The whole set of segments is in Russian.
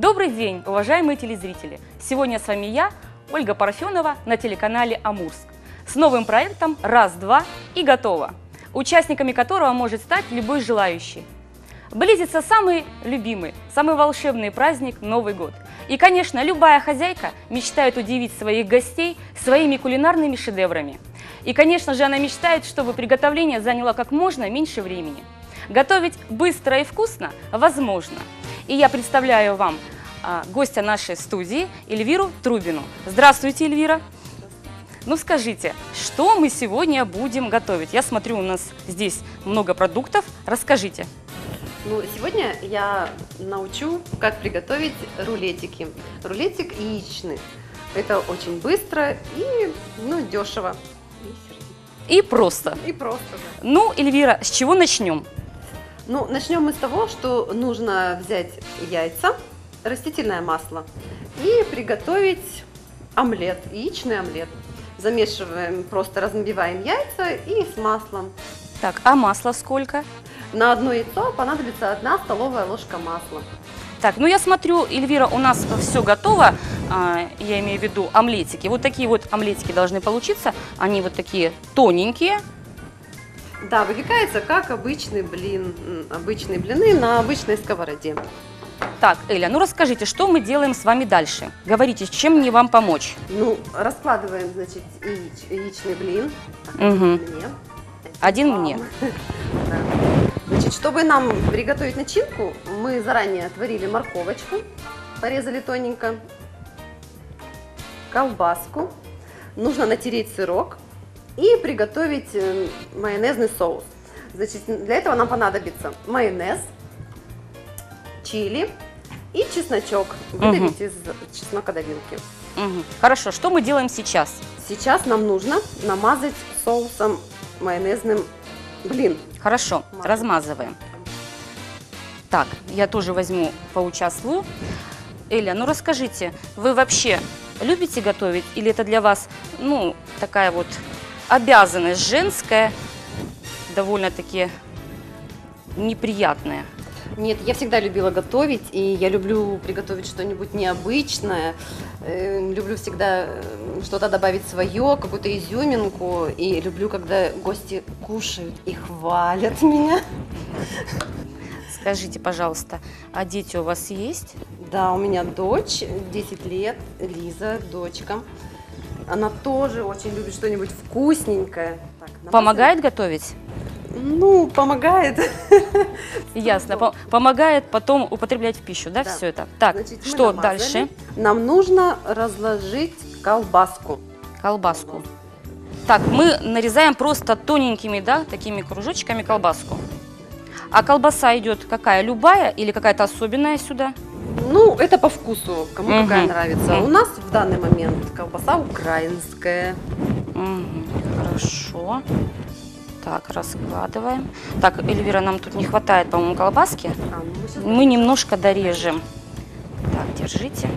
Добрый день, уважаемые телезрители! Сегодня с вами я, Ольга Парфенова, на телеканале Амурск. С новым проектом «Раз, два и готово», участниками которого может стать любой желающий. Близится самый любимый, самый волшебный праздник – Новый год. И, конечно, любая хозяйка мечтает удивить своих гостей своими кулинарными шедеврами. И, конечно же, она мечтает, чтобы приготовление заняло как можно меньше времени. Готовить быстро и вкусно возможно. И я представляю вам гостя нашей студии Эльвиру Трубину. Здравствуйте, Эльвира! Ну скажите, что мы сегодня будем готовить? Я смотрю, у нас здесь много продуктов. Расскажите. Ну, сегодня я научу, как приготовить рулетики. Рулетик яичный. Это очень быстро и дешево. И просто. И просто, да. Ну, Эльвира, с чего начнем? Ну, начнем мы с того, что нужно взять яйца, растительное масло и приготовить омлет, яичный омлет. Замешиваем, просто разбиваем яйца и с маслом. Так, а масла сколько? На одно яйцо понадобится 1 столовая ложка масла. Так, ну я смотрю, Эльвира, у нас все готово, я имею в виду омлетики. Вот такие вот омлетики должны получиться, они вот такие тоненькие. Да, выпекается как обычный блин, обычные блины на обычной сковороде. Так, Эля, ну расскажите, что мы делаем с вами дальше? Говорите, чем мне вам помочь? Ну, раскладываем, значит, яичный блин. Угу. Один вам. мне. Да. Значит, чтобы нам приготовить начинку, мы заранее отварили морковочку, порезали тоненько, колбаску, нужно натереть сырок и приготовить майонезный соус. Значит, для этого нам понадобится майонез, чили и чесночок, выдавить из чеснокодавилки. Хорошо, что мы делаем сейчас? Сейчас нам нужно намазать соусом майонезным блин. Хорошо, размазываем. Так, я тоже возьму, поучаствую. Эля, ну расскажите, вы вообще любите готовить или это для вас, ну, такая вот обязанность женская, довольно-таки неприятная? Нет, я всегда любила готовить, и я люблю приготовить что-нибудь необычное. Люблю всегда что-то добавить свое, какую-то изюминку. И люблю, когда гости кушают и хвалят меня. Скажите, пожалуйста, а дети у вас есть? Да, у меня дочь, 10 лет, Лиза, дочка. Она тоже очень любит что-нибудь вкусненькое. Так, помогает готовить? Ну, помогает. Ясно. Помогает потом употреблять в пищу, да, да. все это? Так, значит, что дальше? Нам нужно разложить колбаску. Колбаску. Так, мы нарезаем просто тоненькими, да, такими кружочками колбаску. А колбаса идет какая? Любая или какая-то особенная сюда? Ну, это по вкусу, кому какая нравится. У нас в данный момент колбаса украинская. Хорошо. Так, раскладываем. Так, Эльвира, нам тут не хватает, по-моему, колбаски. Мы немножко дорежем. Так, держите.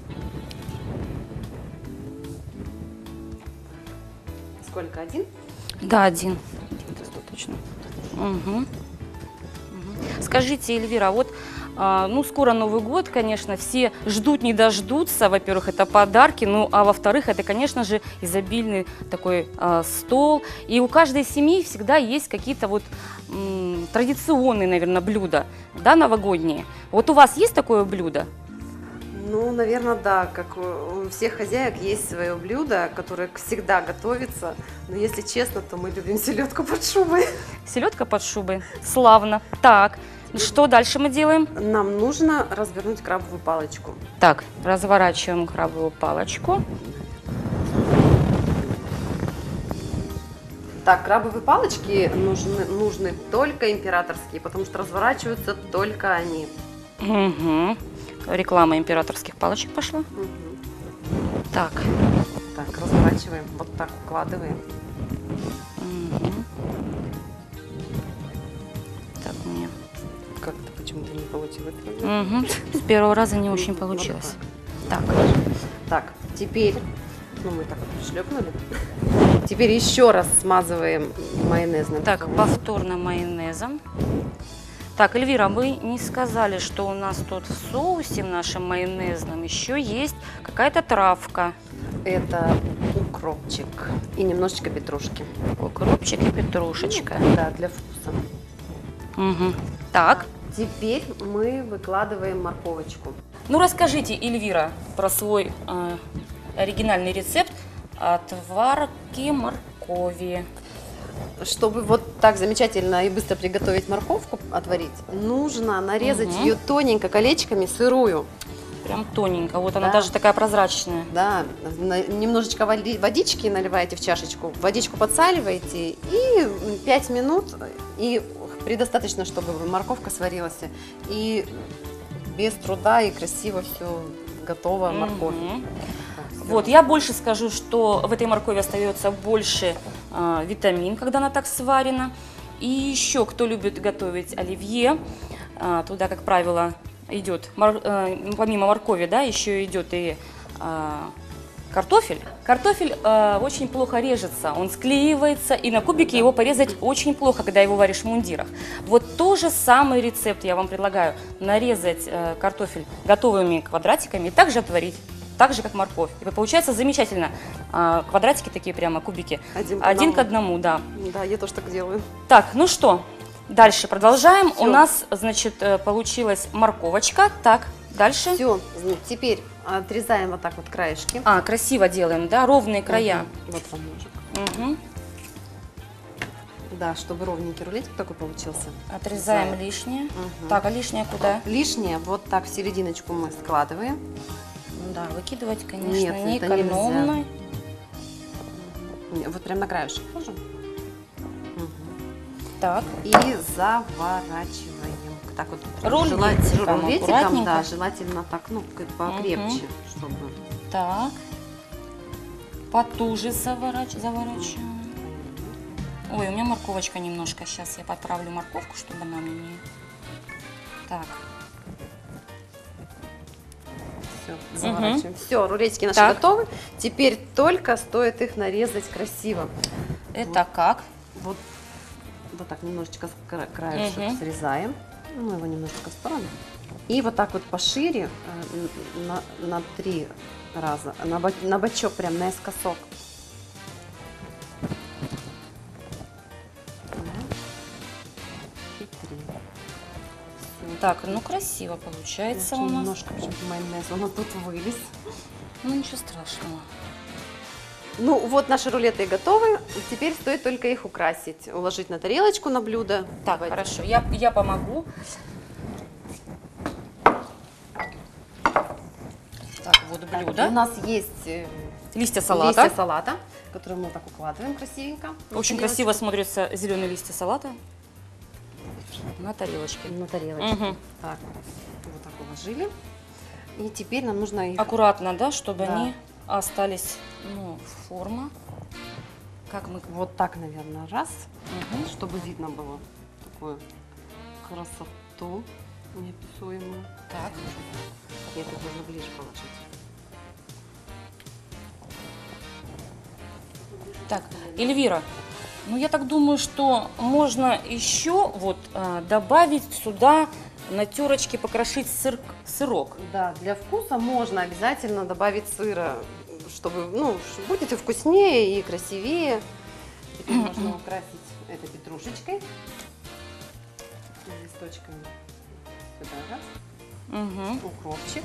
Сколько? 1? Да, 1. Достаточно. Угу. Скажите, Эльвира, вот, ну, скоро Новый год, конечно, все ждут, не дождутся. Во-первых, это подарки, ну, а во-вторых, это, конечно же, изобильный такой стол. И у каждой семьи всегда есть какие-то вот традиционные, наверное, блюда, да, новогодние. Вот у вас есть такое блюдо? Ну, наверное, да. Как у всех хозяек есть свое блюдо, которое всегда готовится. Но если честно, то мы любим селедку под шубой. Селедка под шубой. Славно. Так, что дальше мы делаем? Нам нужно развернуть крабовую палочку. Так, разворачиваем крабовую палочку. Так, крабовые палочки нужны только императорские, потому что разворачиваются только они. Угу. Реклама императорских палочек пошла. Так. Так, разворачиваем, вот так укладываем. Так, у меня как-то почему-то не получилось. С первого раза не очень получилось. Так. Так, теперь, ну мы так пришлепнули. Теперь еще раз смазываем майонезом. Так, повторно майонезом. Так, Эльвира, вы не сказали, что у нас тут в соусе в нашем майонезном еще есть какая-то травка. Это укропчик и немножечко петрушки. Укропчик и петрушечка. Да, для вкуса. Угу. Так. Теперь мы выкладываем морковочку. Ну, расскажите, Эльвира, про свой оригинальный рецепт отварки моркови. Чтобы вот так замечательно и быстро приготовить морковку, отварить, нужно нарезать ее тоненько колечками сырую. Прям тоненько. Вот она Да. даже такая прозрачная. Да, немножечко водички наливаете в чашечку, водичку подсаливаете и 5 минут, и предостаточно, чтобы морковка сварилась. И без труда и красиво все готово, морковь. Вот, я больше скажу, что в этой моркови остается больше витамин, когда она так сварена. И еще, кто любит готовить оливье, туда, как правило, идет, помимо моркови, да, еще идет и картофель. Картофель очень плохо режется, он склеивается, и на кубики его порезать очень плохо, когда его варишь в мундирах. Вот тот же самый рецепт я вам предлагаю: нарезать картофель готовыми квадратиками и также отварить. Так же, как морковь. И получается замечательно. Квадратики такие прямо, кубики. Один к одному, да. Да, я тоже так делаю. Так, ну что, дальше продолжаем. Всё. У нас, значит, получилась морковочка. Так, дальше. Все, теперь отрезаем вот так вот краешки. Красиво делаем, да, ровные края. Вот вам ножик. Мгм. Да, чтобы ровненький рулетик такой получился. Отрезаем Отрезаем. лишнее. Мгм. Так, а лишнее куда? Лишнее вот так в серединочку мы складываем. Да, выкидывать, конечно, Нет, не это нельзя. экономно. Вот прям на краешек тоже. Так, И заворачиваем. Так вот. Рулетиком аккуратненько. да, желательно так, ну, как покрепче, чтобы. так. Потуже заворачиваем. Ой, у меня морковочка немножко. Сейчас я подправлю морковку, чтобы она мне не... Так. Все, заворачиваем. Все, рулетики наши Так. готовы. Теперь только стоит их нарезать красиво. Это как? Вот так немножечко краешек срезаем. Ну, его немножечко в сторону. И вот так вот пошире на 3 раза. На бочок, прям наискосок. И 3. Так, ну красиво получается у нас. Немножко майонез, он тут вылез. Ну ничего страшного. Ну вот наши рулеты готовы. Теперь стоит только их украсить. Уложить на тарелочку, на блюдо. Так, Давайте. хорошо, я помогу. Так, вот Так, блюдо. у нас есть Листья салата. листья салата, которые мы так укладываем красивенько. Очень красиво смотрятся зеленые листья салата на тарелочке. На тарелочке. Мгм. Так, вот так уложили. И теперь нам нужно их... Аккуратно, да, чтобы Да. они остались, ну, форма. Как мы... Вот так, наверное, раз, Мгм. чтобы видно было такую красоту неописуемую. Так. Я так можно ближе положить. Так, Эльвира, ну я так думаю, что можно еще вот добавить сюда на терочке покрошить сырок. Да, для вкуса можно обязательно добавить сыра, чтобы, ну, будет и вкуснее, и красивее. Теперь можно украсить это петрушечкой, листочками сюда раз, Мгм. укропчик.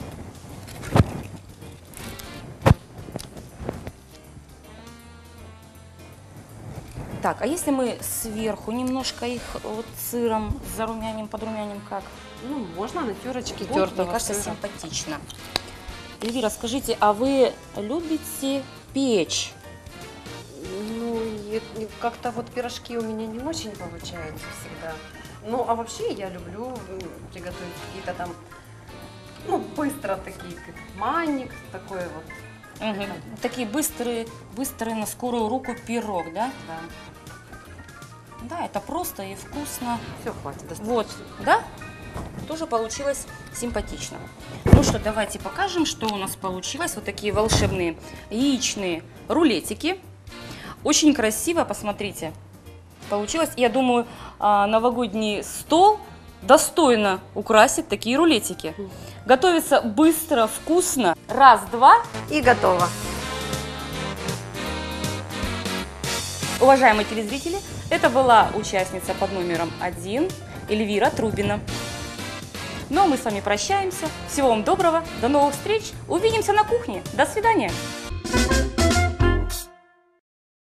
Так, а если мы сверху немножко их вот сыром зарумяним, подрумяним, как? Ну, можно на терочке Вот, тертого мне кажется, сыра. симпатично. Эльвира, скажите, а вы любите печь? Ну, как-то вот пирожки у меня не очень получаются всегда. Ну, а вообще я люблю приготовить какие-то там, ну, быстро такие, как манник, такой вот. Мгм. Такие быстрые на скорую руку пирог, да? Да. Да, это просто и вкусно. Все, хватит, достаточно. Вот, да? Тоже получилось симпатично. Ну что, давайте покажем, что у нас получилось. Вот такие волшебные яичные рулетики. Очень красиво, посмотрите. Получилось, я думаю, новогодний стол достойно украсить такие рулетики. Готовится быстро, вкусно. Раз, два. И готово. Уважаемые телезрители, это была участница под номером 1 Эльвира Трубина. Ну а мы с вами прощаемся. Всего вам доброго, до новых встреч. Увидимся на кухне. До свидания.